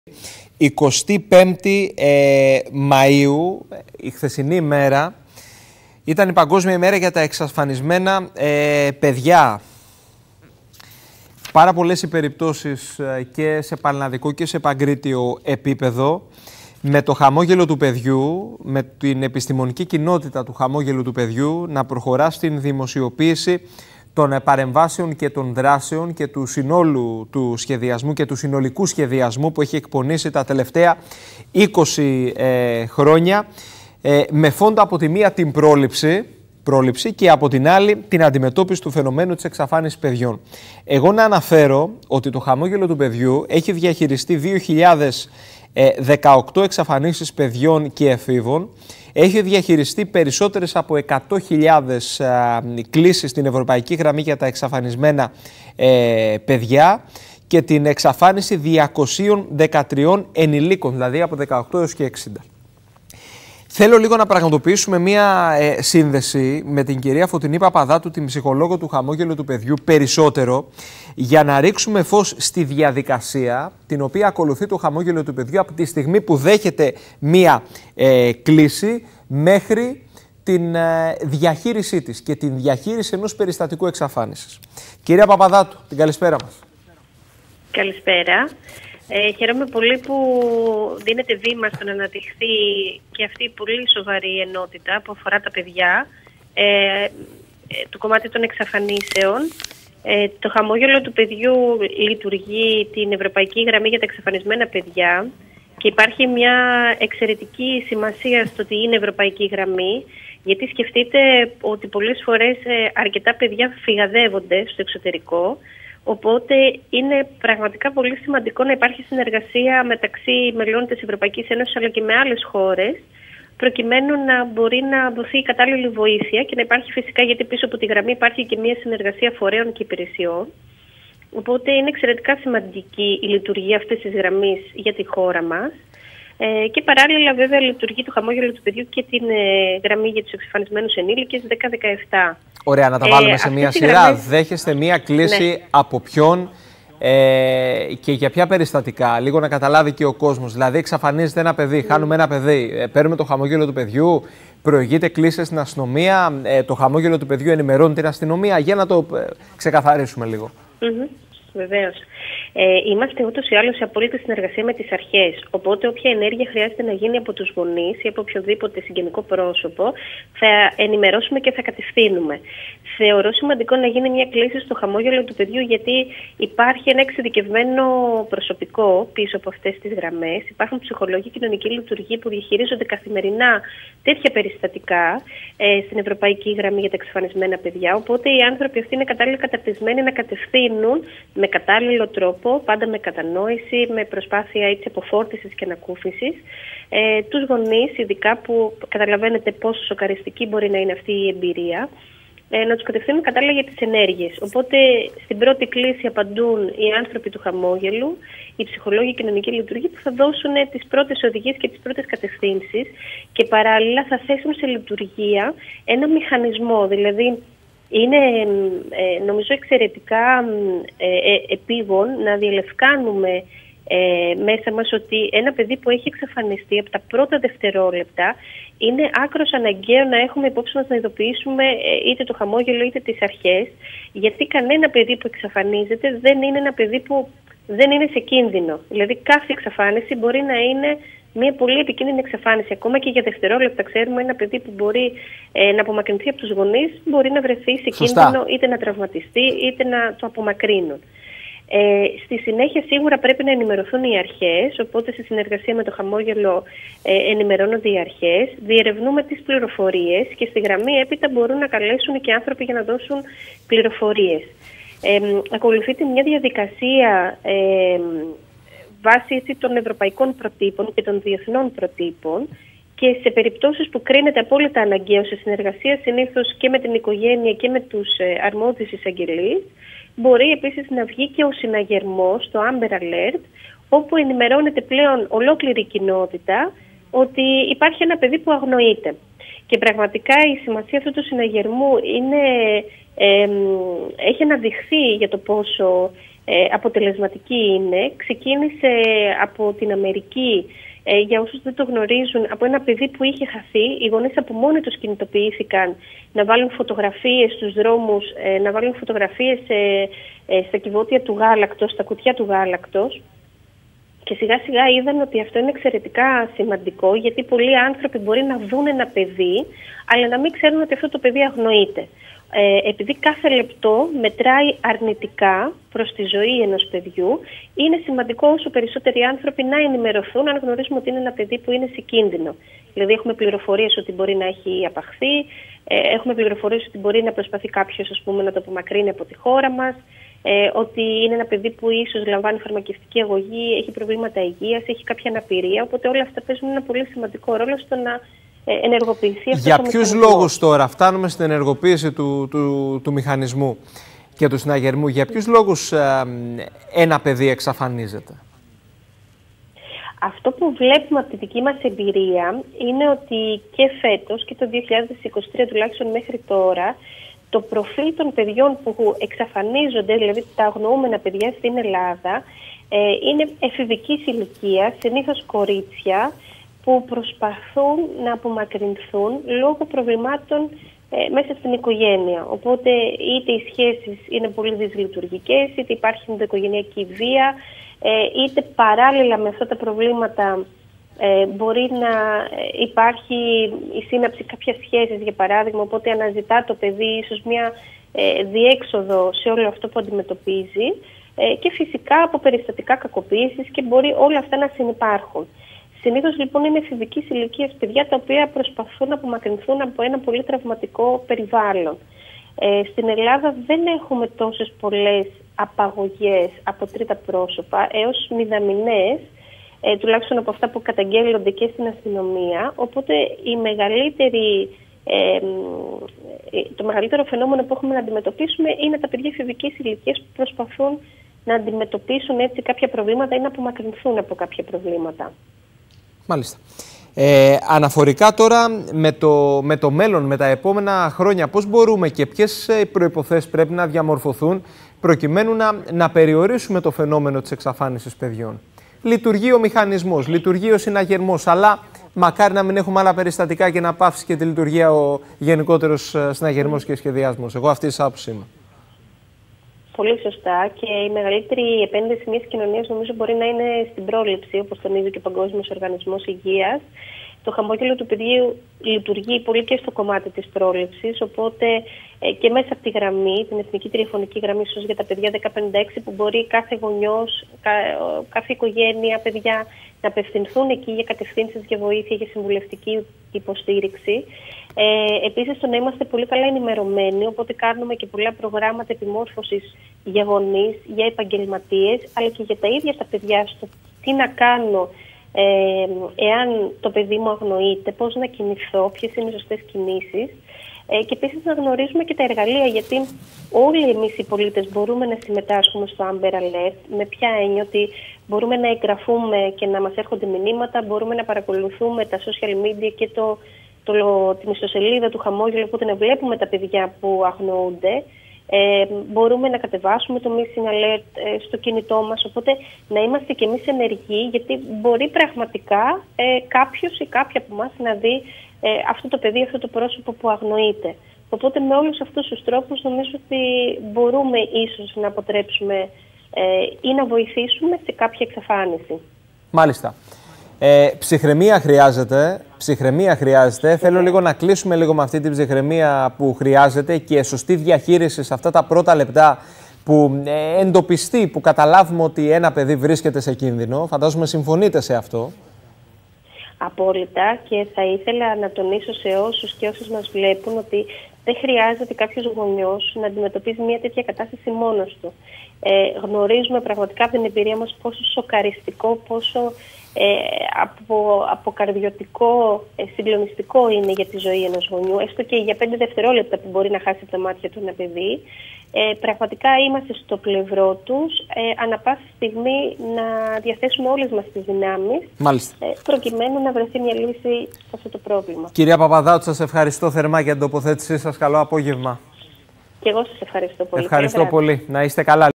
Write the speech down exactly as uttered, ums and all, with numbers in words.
εικοστή πέμπτη ε, Μαΐου, η χθεσινή ημέρα, ήταν η Παγκόσμια ημέρα για τα εξαφανισμένα ε, παιδιά. Πάρα πολλές οι περιπτώσεις ε, και σε πανελλαδικό και σε παγκρίτιο επίπεδο. Με το χαμόγελο του παιδιού, με την επιστημονική κοινότητα του χαμόγελου του παιδιού να προχωρά στην δημοσιοποίηση των παρεμβάσεων και των δράσεων και του συνόλου του σχεδιασμού και του συνολικού σχεδιασμού που έχει εκπονήσει τα τελευταία είκοσι ε, χρόνια ε, με φόντο από τη μία την πρόληψη, πρόληψη και από την άλλη την αντιμετώπιση του φαινομένου της εξαφάνισης παιδιών. Εγώ να αναφέρω ότι το χαμόγελο του παιδιού έχει διαχειριστεί δύο χιλιάδες δεκαοκτώ εξαφανίσεις παιδιών και εφήβων, έχει διαχειριστεί περισσότερες από εκατό χιλιάδες κλήσεις στην Ευρωπαϊκή Γραμμή για τα εξαφανισμένα ε, παιδιά και την εξαφάνιση διακοσίων δεκατρείων ενηλίκων, δηλαδή από δεκαοκτώ έως και εξήντα. Θέλω λίγο να πραγματοποιήσουμε μία ε, σύνδεση με την κυρία Φωτεινή Παπαδάτου, την ψυχολόγο του χαμόγελου του παιδιού, περισσότερο για να ρίξουμε φως στη διαδικασία την οποία ακολουθεί το χαμόγελο του παιδιού από τη στιγμή που δέχεται μία ε, κλήση μέχρι την ε, διαχείρισή της και την διαχείριση ενός περιστατικού εξαφάνισης. Κυρία Παπαδάτου, την καλησπέρα μας. Καλησπέρα. Ε, χαίρομαι πολύ που δίνεται βήμα στο να αναδειχθεί και αυτή η πολύ σοβαρή ενότητα που αφορά τα παιδιά, ε, ε, το κομμάτι των εξαφανίσεων. Ε, το χαμόγελο του παιδιού λειτουργεί την Ευρωπαϊκή Γραμμή για τα εξαφανισμένα παιδιά και υπάρχει μια εξαιρετική σημασία στο ότι είναι Ευρωπαϊκή Γραμμή, γιατί σκεφτείτε ότι πολλές φορές ε, αρκετά παιδιά φυγαδεύονται στο εξωτερικό. Οπότε είναι πραγματικά πολύ σημαντικό να υπάρχει συνεργασία μεταξύ μελών της Ευρωπαϊκής Ένωσης αλλά και με άλλες χώρες, προκειμένου να μπορεί να δοθεί η κατάλληλη βοήθεια και να υπάρχει φυσικά, γιατί πίσω από τη γραμμή υπάρχει και μια συνεργασία φορέων και υπηρεσιών. Οπότε είναι εξαιρετικά σημαντική η λειτουργία αυτής της γραμμής για τη χώρα μας. Ε, και παράλληλα, βέβαια, λειτουργεί το χαμόγελο του παιδιού και την ε, γραμμή για τους εξαφανισμένους ενήλικες δέκα δεκαεπτά. Ωραία, να τα βάλουμε ε, σε μία σειρά. Γραμμές... Δέχεστε μία κλήση, ναι, από ποιον ε, και για ποια περιστατικά, λίγο να καταλάβει και ο κόσμος. Δηλαδή, εξαφανίζεται ένα παιδί, mm. χάνουμε ένα παιδί, ε, παίρνουμε το χαμόγελο του παιδιού, προηγείται κλήση στην αστυνομία, ε, το χαμόγελο του παιδιού ενημερώνει την αστυνομία. Για να το ε, ξεκαθαρίσουμε λίγο. Mm-hmm. Βεβαίως. Ε, είμαστε ούτως ή άλλως σε απόλυτη συνεργασία με τις αρχές. Οπότε, όποια ενέργεια χρειάζεται να γίνει από τους γονείς ή από οποιοδήποτε συγγενικό πρόσωπο, θα ενημερώσουμε και θα κατευθύνουμε. Θεωρώ σημαντικό να γίνει μια κλήση στο χαμόγελο του παιδιού, γιατί υπάρχει ένα εξειδικευμένο προσωπικό πίσω από αυτές τις γραμμές. Υπάρχουν ψυχολόγοι, κοινωνικοί λειτουργοί που διαχειρίζονται καθημερινά τέτοια περιστατικά ε, στην Ευρωπαϊκή Γραμμή για τα εξαφανισμένα παιδιά. Οπότε, οι άνθρωποι αυτοί είναι κατάλληλα καταρτισμένοι να κατευθύνουν με κατάλληλο τρόπο, πάντα με κατανόηση, με προσπάθεια έτσι αποφόρτισης και ανακούφισης, ε, τους γονείς, ειδικά που καταλαβαίνετε πόσο σοκαριστική μπορεί να είναι αυτή η εμπειρία, ε, να τους κατευθύνουν κατάλληλα για τις ενέργειες. Οπότε στην πρώτη κλήση απαντούν οι άνθρωποι του χαμόγελου, οι ψυχολόγοι, οι κοινωνικοί λειτουργοί, που θα δώσουν τις πρώτες οδηγίες και τις πρώτες κατευθύνσεις και παράλληλα θα θέσουν σε λειτουργία ένα μηχανισμό, δηλαδή. Είναι ε, νομίζω εξαιρετικά ε, ε, επίγον να διαλευκάνουμε ε, μέσα μας ότι ένα παιδί που έχει εξαφανιστεί από τα πρώτα δευτερόλεπτα είναι άκρος αναγκαίο να έχουμε υπόψη μας να ειδοποιήσουμε ε, είτε το χαμόγελο είτε τις αρχές, γιατί κανένα παιδί που εξαφανίζεται δεν είναι ένα παιδί που δεν είναι σε κίνδυνο. Δηλαδή κάθε εξαφάνιση μπορεί να είναι μια πολύ επικίνδυνη εξαφάνιση. Ακόμα και για δευτερόλεπτα ξέρουμε ένα παιδί που μπορεί ε, να απομακρυνθεί από τους γονείς, μπορεί να βρεθεί σε Σωστά. κίνδυνο είτε να τραυματιστεί είτε να το απομακρύνουν. Ε, στη συνέχεια σίγουρα πρέπει να ενημερωθούν οι αρχές, οπότε σε συνεργασία με το χαμόγελο ε, ενημερώνονται οι αρχές, διερευνούμε τις πληροφορίες και στη γραμμή έπειτα μπορούν να καλέσουν και άνθρωποι για να δώσουν πληροφορίες. Ε, ακολουθείται μια διαδικασία ε, βάσει έτσι, των ευρωπαϊκών προτύπων και των διεθνών προτύπων και σε περιπτώσεις που κρίνεται απόλυτα αναγκαίο σε συνεργασία συνήθως και με την οικογένεια και με τους ε, αρμόδιους εισαγγελείς, μπορεί επίσης να βγει και ο συναγερμός, το Amber Alert, όπου ενημερώνεται πλέον ολόκληρη η κοινότητα ότι υπάρχει ένα παιδί που αγνοείται. Και πραγματικά η σημασία αυτού του συναγερμού είναι, ε, έχει αναδειχθεί για το πόσο ε, αποτελεσματική είναι. Ξεκίνησε από την Αμερική, ε, για όσους δεν το γνωρίζουν, από ένα παιδί που είχε χαθεί. Οι γονείς από μόνοι τους κινητοποιήθηκαν να βάλουν φωτογραφίες στους δρόμους, ε, να βάλουν φωτογραφίες ε, ε, στα κυβότια του γάλακτος, στα κουτιά του γάλακτος. Και σιγά σιγά είδαν ότι αυτό είναι εξαιρετικά σημαντικό, γιατί πολλοί άνθρωποι μπορεί να δουν ένα παιδί, αλλά να μην ξέρουν ότι αυτό το παιδί αγνοείται. Ε, επειδή κάθε λεπτό μετράει αρνητικά προς τη ζωή ενός παιδιού, είναι σημαντικό όσο περισσότεροι άνθρωποι να ενημερωθούν αν γνωρίζουμε ότι είναι ένα παιδί που είναι σε κίνδυνο. Δηλαδή έχουμε πληροφορίες ότι μπορεί να έχει απαχθεί, ε, έχουμε πληροφορίες ότι μπορεί να προσπαθεί κάποιος, ας πούμε, να το απομακρύνει από τη χώρα μας, ε, ότι είναι ένα παιδί που ίσως λαμβάνει φαρμακευτική αγωγή, έχει προβλήματα υγείας, έχει κάποια αναπηρία, οπότε όλα αυτά παίζουν ένα πολύ σημαντικό ρόλο στο να ενεργοποιηθεί. Για ποιους λόγους τώρα φτάνουμε στην ενεργοποίηση του, του, του μηχανισμού και του συναγερμού, για ποιους λόγους ε, ένα παιδί εξαφανίζεται? Αυτό που βλέπουμε από τη δική μας εμπειρία είναι ότι και φέτος και το δύο χιλιάδες είκοσι τρία τουλάχιστον μέχρι τώρα, το προφίλ των παιδιών που εξαφανίζονται, δηλαδή τα αγνοούμενα παιδιά στην Ελλάδα, ε, είναι εφηβικής ηλικίας, συνήθως κορίτσια, που προσπαθούν να απομακρυνθούν λόγω προβλημάτων ε, μέσα στην οικογένεια. Οπότε είτε οι σχέσεις είναι πολύ δυσλειτουργικές, είτε υπάρχει ενδοοικογενειακή βία, ε, είτε παράλληλα με αυτά τα προβλήματα ε, μπορεί να υπάρχει η σύναψη κάποιας σχέσης, για παράδειγμα, οπότε αναζητά το παιδί ίσως μια ε, διέξοδο σε όλο αυτό που αντιμετωπίζει, ε, και φυσικά από περιστατικά κακοποίησης, και μπορεί όλα αυτά να συνυπάρχουν. Συνήθως λοιπόν είναι εφηβικής ηλικίας παιδιά τα οποία προσπαθούν να απομακρυνθούν από ένα πολύ τραυματικό περιβάλλον. Ε, στην Ελλάδα δεν έχουμε τόσες πολλές απαγωγές από τρίτα πρόσωπα, έως μηδαμινές, ε, τουλάχιστον από αυτά που καταγγέλλονται και στην αστυνομία. Οπότε η μεγαλύτερη, ε, το μεγαλύτερο φαινόμενο που έχουμε να αντιμετωπίσουμε είναι τα παιδιά εφηβικής ηλικίας που προσπαθούν να αντιμετωπίσουν έτσι κάποια προβλήματα ή να απομακρυνθούν από κάποια προβλήματα. Μάλιστα. Ε, αναφορικά τώρα με το, με το μέλλον, με τα επόμενα χρόνια, πώς μπορούμε και ποιες προϋποθέσεις πρέπει να διαμορφωθούν προκειμένου να, να περιορίσουμε το φαινόμενο της εξαφάνισης παιδιών? Λειτουργεί ο μηχανισμός, λειτουργεί ο συναγερμός, αλλά μακάρι να μην έχουμε άλλα περιστατικά και να πάυσει και τη λειτουργία ο γενικότερος συναγερμός και σχεδιασμός. Εγώ αυτή της άποψης είμαι. Πολύ σωστά, και η μεγαλύτερη επένδυση μιας κοινωνίας νομίζω μπορεί να είναι στην πρόληψη, όπως τονίζει και ο Παγκόσμιος Οργανισμός Υγείας. Το χαμόγελο του παιδιού λειτουργεί πολύ και στο κομμάτι της πρόληψης, οπότε ε, και μέσα από τη γραμμή, την Εθνική Τηλεφωνική Γραμμή ΣΟΣ για τα παιδιά δέκα πενήντα έξι, που μπορεί κάθε γονιός, κα, κάθε οικογένεια, παιδιά να απευθυνθούν εκεί για κατευθύνσεις, για βοήθεια, για συμβουλευτική υποστήριξη. Ε, επίσης, το να είμαστε πολύ καλά ενημερωμένοι, οπότε κάνουμε και πολλά προγράμματα επιμόρφωσης για γονείς, για επαγγελματίες, αλλά και για τα ίδια τα παιδιά, στο τι να κάνω ε, εάν το παιδί μου αγνοείται, πώς να κινηθώ, ποιες είναι οι σωστές κινήσεις. Ε, και επίσης να γνωρίζουμε και τα εργαλεία, γιατί όλοι εμείς οι πολίτες μπορούμε να συμμετάσχουμε στο Amber Alert, με ποια έννοια? Ότι μπορούμε να εγγραφούμε και να μας έρχονται μηνύματα, μπορούμε να παρακολουθούμε τα social media και το Το, την ιστοσελίδα του Χαμόγελου, οπότε να βλέπουμε τα παιδιά που αγνοούνται. Ε, μπορούμε να κατεβάσουμε το Missing Alert ε, στο κινητό μας, οπότε να είμαστε κι εμείς ενεργοί, γιατί μπορεί πραγματικά ε, κάποιος ή κάποια από εμάς να δει ε, αυτό το παιδί, αυτό το πρόσωπο που αγνοείται. Οπότε με όλους αυτούς τους τρόπους νομίζω ότι μπορούμε ίσως να αποτρέψουμε ε, ή να βοηθήσουμε σε κάποια εξαφάνιση. Μάλιστα. Ε, ψυχραιμία χρειάζεται. Ψυχραιμία χρειάζεται. Θέλω λίγο να κλείσουμε λίγο με αυτή την ψυχραιμία που χρειάζεται και σωστή διαχείριση σε αυτά τα πρώτα λεπτά που ε, εντοπιστεί, που καταλάβουμε ότι ένα παιδί βρίσκεται σε κίνδυνο. Φαντάζομαι συμφωνείτε σε αυτό. Απόλυτα, και θα ήθελα να τονίσω σε όσους και όσους μας βλέπουν ότι δεν χρειάζεται κάποιος γονιός να αντιμετωπίζει μια τέτοια κατάσταση μόνος του. Ε, γνωρίζουμε πραγματικά από την εμπειρία μας πόσο σοκαριστικό, πόσο ε, απο, αποκαρδιωτικό, ε, συγκλονιστικό είναι για τη ζωή ενός γονιού, έστω και για πέντε δευτερόλεπτα που μπορεί να χάσει από τα μάτια του ένα παιδί. Ε, πραγματικά είμαστε στο πλευρό τους, ε, ανά πάσα στιγμή να διαθέσουμε όλες μας τις δυνάμεις, ε, προκειμένου να βρεθεί μια λύση σε αυτό το πρόβλημα. Κυρία Παπαδάου, σας ευχαριστώ θερμά για την τοποθέτησή σας. Καλό απόγευμα. Και εγώ σας ευχαριστώ πολύ. Ευχαριστώ πολύ. Να είστε καλά.